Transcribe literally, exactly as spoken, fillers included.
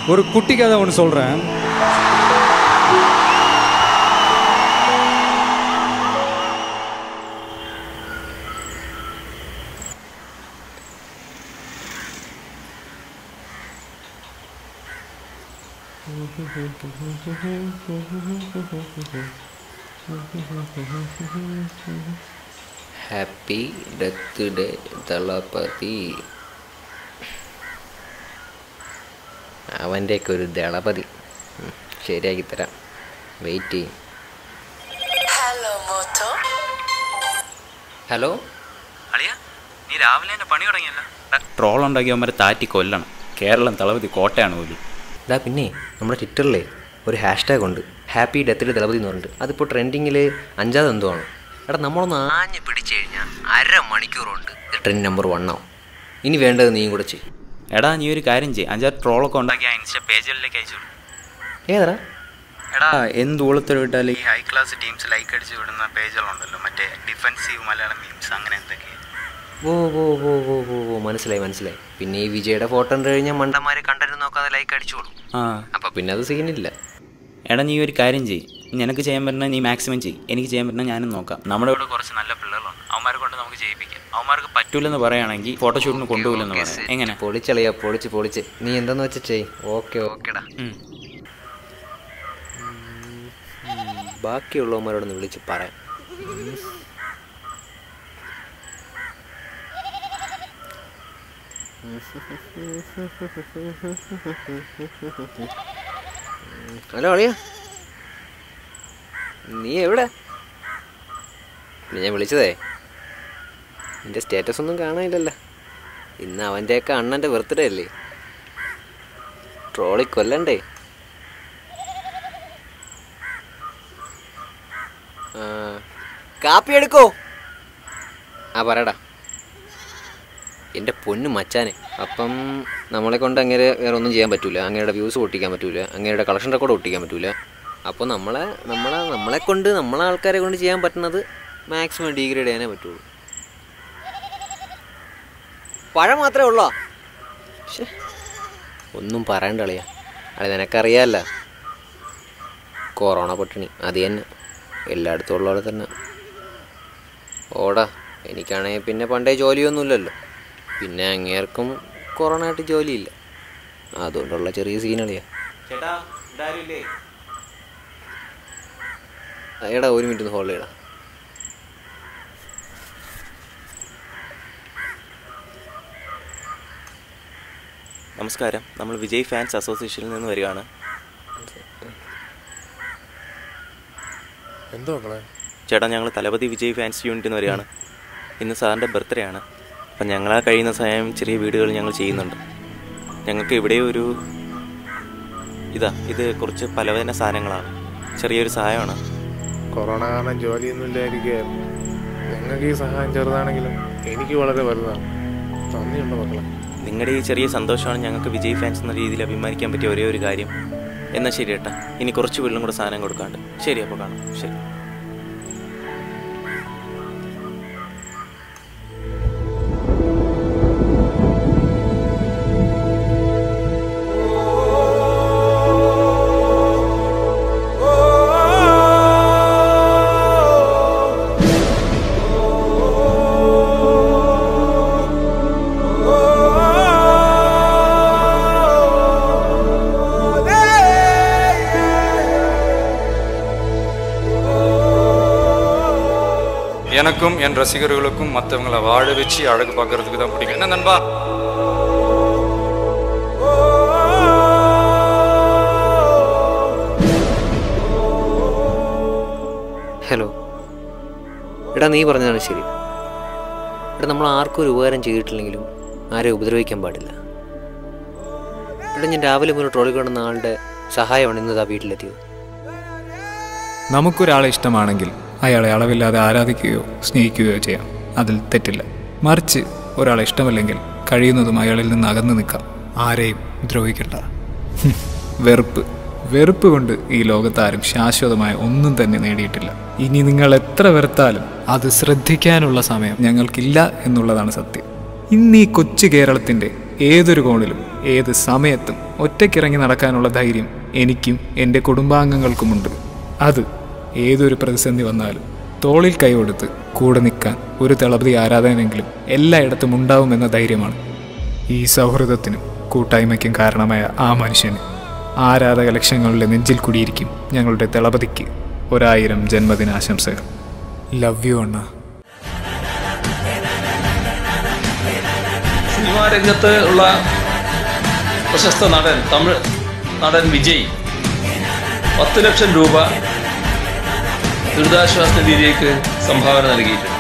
ஒரு குட்டி கதை ஒன்று சொல்கிறேன். Happy death day Thalapathy. അവൻ്റെയൊക്കെ ഒരു ദളപതി. ശരിയാക്കി തരാം, വെയിറ്റ് ചെയ്യും. ഹലോ അളിയ, നീ രാവിലെ തന്നെ പണി തുടങ്ങിയല്ലോ. ട്രോൾ ഉണ്ടാക്കിയവന്മാരെ താറ്റി കൊല്ലണം. കേരളം തളപതി കോട്ടയാണ് പോലും. ഇതാ പിന്നെ നമ്മുടെ ട്വിറ്ററിലെ ഒരു ഹാഷ്ടാഗ് ഉണ്ട്, ഹാപ്പി ഡെത്ത് ഡേ ദളപതി എന്ന് പറഞ്ഞിട്ട്. അതിപ്പോൾ ട്രെൻഡിങ്ങിൽ അഞ്ചാമത് എന്തോ ആണ്. എടാ നമ്മളൊന്ന് ആഞ്ഞ് പിടിച്ചു കഴിഞ്ഞാൽ അര മണിക്കൂറുണ്ട് ട്രെൻഡ് നമ്പർ വൺ ആവും. ഇനി വേണ്ടത് നീയും കൂടെ ചെയ്യും. എടാ നീ ഒരു കാര്യം ചെയ്യും, അഞ്ചാറ് ട്രോളൊക്കെ ഉണ്ടാക്കി ആ ഇൻസ്റ്റ പേജുകളിലേക്ക് അയച്ചു വിടും. ഏതാ എടാ എന്ത് ഊളത്തിൽ വിട്ടാൽ ഈ ഹൈ ക്ലാസ് ടീംസ് ലൈക്ക് അടിച്ച് വിടുന്ന പേജുകളുണ്ടല്ലോ, മറ്റേ ഡിഫെൻസീവ് മലയാളം മീംസ് അങ്ങനെ എന്തൊക്കെ. ഓ ഓ ഓ ഓ ഓ ഓ മനസ്സിലായി മനസ്സിലായി. പിന്നെ ഈ വിജയുടെ ഫോട്ടോ കണ്ടു കഴിഞ്ഞാൽ മണ്ടന്മാരെ കണ്ടന്റ് നോക്കാതെ ലൈക്ക് അടിച്ചോളൂ. ആ അപ്പം പിന്നെ അത് സീനില്ല. എടാ നീ ഒരു കാര്യം ചെയ്യും, നിനക്ക് ചെയ്യാൻ പറ്റുന്ന നീ മാക്സിമം ചെയ്യും, എനിക്ക് ചെയ്യാൻ പറ്റുന്ന ഞാനും നോക്കാം. നമ്മുടെ ഇവിടെ കുറച്ച് നല്ല പിള്ളേരുണ്ട്, അവന്മാരെ കൊണ്ട് നമുക്ക് ചെയ്യിപ്പിക്കാം. അവന്മാർക്ക് പറ്റൂലെന്ന് പറയുകയാണെങ്കിൽ ഫോട്ടോഷൂട്ടിന് കൊണ്ടുപോകില്ലെന്ന് പറയാം. എങ്ങനെ? പൊളിച്ചളിയാ, പൊളിച്ച് പൊളിച്ച്. നീ എന്താന്ന് വെച്ചാൽ ചെയ്. ഓക്കെ ഓക്കെടാ. ബാക്കിയുള്ളവന്മാരോടൊന്ന് വിളിച്ച് പറയാം. ഹലോ അളിയ, നീ എവിടെ? ഞാൻ വിളിച്ചതേ നിൻ്റെ സ്റ്റാറ്റസ് ഒന്നും കാണാനില്ലല്ലോ. ഇന്ന് അവൻ്റെയൊക്കെ അണ്ണൻ്റെ ബർത്ത്ഡേ അല്ലേ, ട്രോളി കൊല്ലണ്ടേ? ആ കാപ്പി എടുക്കോ? ആ പറയടാ എൻ്റെ പൊന്നു മച്ചാനെ. അപ്പം നമ്മളെ കൊണ്ട് അങ്ങനെ വേറെ ഒന്നും ചെയ്യാൻ പറ്റില്ല. അങ്ങയുടെ വ്യൂസ് പൊട്ടിക്കാൻ പറ്റില്ല, അങ്ങയുടെ കളക്ഷൻ റെക്കോർഡ് പൊട്ടിക്കാൻ പറ്റില്ല. അപ്പോൾ നമ്മളെ നമ്മളെ നമ്മളെ കൊണ്ട് നമ്മളെ ആൾക്കാരെ കൊണ്ട് ചെയ്യാൻ പറ്റുന്നത് മാക്സിമം ഡീഗ്രേഡ് ചെയ്യാനേ പറ്റുള്ളൂ. പഴം മാത്രമേ ഉള്ളോ? പക്ഷേ ഒന്നും പറയണ്ട അളിയാ, അത് നിനക്കറിയാമല്ല, കൊറോണ പട്ടിണി അത് തന്നെ എല്ലായിടത്തും ഉള്ള പോലെ തന്നെ. ഓടാ, എനിക്കാണെങ്കിൽ പിന്നെ പണ്ടേ ജോലിയൊന്നുമില്ലല്ലോ, പിന്നെ അങ്ങേർക്കും കൊറോണ ആയിട്ട് ജോലിയില്ല, അതുകൊണ്ടുള്ള ചെറിയ സീനളിയാ. എടാ ഒരു മിനിറ്റ് ഒന്ന് ഹോൾഡ് ചെയ്യടാ. നമസ്കാരം, നമ്മൾ വിജയ് ഫാൻസ് അസോസിയേഷനിൽ നിന്ന് വരികയാണ്. എന്തോ ചേട്ടാ, ഞങ്ങൾ തലപതി വിജയ് ഫാൻസ് യൂണിറ്റിൽ നിന്ന് വരികയാണ്. ഇന്ന് സാറിൻ്റെ ബർത്ത്ഡേ ആണ്. അപ്പം ഞങ്ങളാ കഴിയുന്ന സമയം ചെറിയ വീടുകൾ ഞങ്ങൾ ചെയ്യുന്നുണ്ട്. ഞങ്ങൾക്ക് ഇവിടെ ഒരു ഇതാ ഇത് കുറച്ച് പലവന സാധനങ്ങളാണ്, ചെറിയൊരു സഹായമാണ്. കൊറോണ കാരണം ജോലിയൊന്നും ഇല്ലായിരിക്കും. ഞങ്ങൾക്ക് ഈ സഹായം ചെറുതാണെങ്കിലും എനിക്ക് വളരെ വലുതാണ്. നന്ദിയുണ്ട് മക്കളെ. നിങ്ങളുടെ ഈ ചെറിയ സന്തോഷമാണ് ഞങ്ങൾക്ക് വിജയ് ഫാൻസ് എന്ന രീതിയിൽ അഭിമാനിക്കാൻ പറ്റിയ ഒരേ ഒരു കാര്യം. എന്നാൽ ശരി ഏട്ടാ, ഇനി കുറച്ച് വെള്ളം കൂടെ സാധനം കൊടുക്കാണ്ട്. ശരി, അപ്പോൾ കാണാം. ശരി. எனக்கும் என் ரசிகர்களுக்கும் மற்றவங்களை வாழ வச்சு அழகு பார்க்கறதுக்கு தான் பிடிக்கும். என்ன நண்பா? ഹലോ എടാ, നീ പറഞ്ഞതാണ് ശരി. എടാ, നമ്മൾ ആർക്കും ഒരു ഉപകാരം ചെയ്തിട്ടില്ലെങ്കിലും ആരെയും ഉപദ്രവിക്കാൻ പാടില്ല. എടാ, ഞാൻ രാവിലെ മുതൽ ട്രോളി കൊണ്ടുവന്ന ആളുടെ സഹായമാണ് ഇന്നതാ വീട്ടിലെത്തിയത്. നമുക്കൊരാളെ ഇഷ്ടമാണെങ്കിൽ അയാളെ അളവില്ലാതെ ആരാധിക്കുകയോ സ്നേഹിക്കുകയോ ചെയ്യാം, അതിൽ തെറ്റില്ല. മറിച്ച് ഒരാളെ ഇഷ്ടമല്ലെങ്കിൽ കഴിയുന്നതും അയാളിൽ നിന്ന് അകന്നു നിൽക്കാം, ആരെയും ദ്രോഹിക്കണ്ട. വെറുപ്പ് വെറുപ്പ് കൊണ്ട് ഈ ലോകത്താരും ശാശ്വതമായ ഒന്നും തന്നെ നേടിയിട്ടില്ല. ഇനി നിങ്ങൾ എത്ര വെറുത്താലും അത് ശ്രദ്ധിക്കാനുള്ള സമയം ഞങ്ങൾക്കില്ല എന്നുള്ളതാണ് സത്യം. ഇന്ന് ഈ കൊച്ചു കേരളത്തിൻ്റെ ഏതൊരു കോണിലും ഏത് സമയത്തും ഒറ്റയ്ക്കിറങ്ങി നടക്കാനുള്ള ധൈര്യം എനിക്കും എൻ്റെ കുടുംബാംഗങ്ങൾക്കുമുണ്ട്. അത് ഏതൊരു പ്രതിസന്ധി വന്നാലും തോളിൽ കൈകൊടുത്ത് കൂടെ നിൽക്കാൻ ഒരു ദളപതി ആരാധകനെങ്കിലും എല്ലായിടത്തും ഉണ്ടാവുമെന്ന ധൈര്യമാണ്. ഈ സൗഹൃദത്തിനും കൂട്ടായ്മയ്ക്കും കാരണമായ ആ മനുഷ്യന് ആരാധക ലക്ഷങ്ങളുടെ നെഞ്ചിൽ കുടിയിരിക്കും ഞങ്ങളുടെ ദളപതിക്ക് ഒരായിരം ജന്മദിനാശംസകൾ. ലവ് യു അണ്ണ. സിനിമാ രംഗത്ത് ഉള്ള പ്രശസ്ത നടൻ തമിഴ് നടൻ വിജയ് പത്ത് ലക്ഷം രൂപ ദുരിതാശ്വാസ നിധിയിലേക്ക് സംഭാവന നൽകിയിട്ടുണ്ട്.